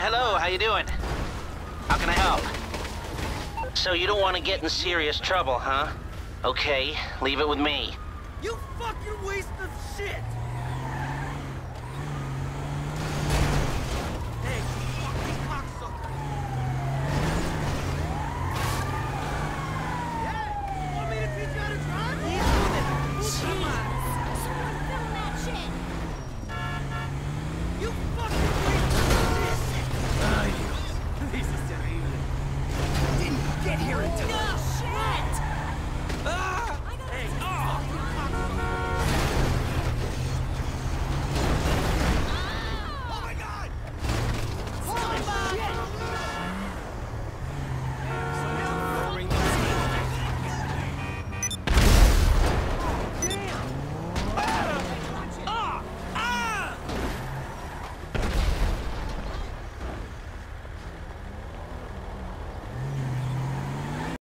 hello, how you doing? How can I help? So you don't want to get in serious trouble, huh? Okay, leave it with me. You fucking waste of shit! Hey, fucking cocksucker! Yeah? Want me to teach you how to drive? Jeez. Come on. Someone film that shit! You fucking waste of shit! You. This is terrible. Didn't get here in time.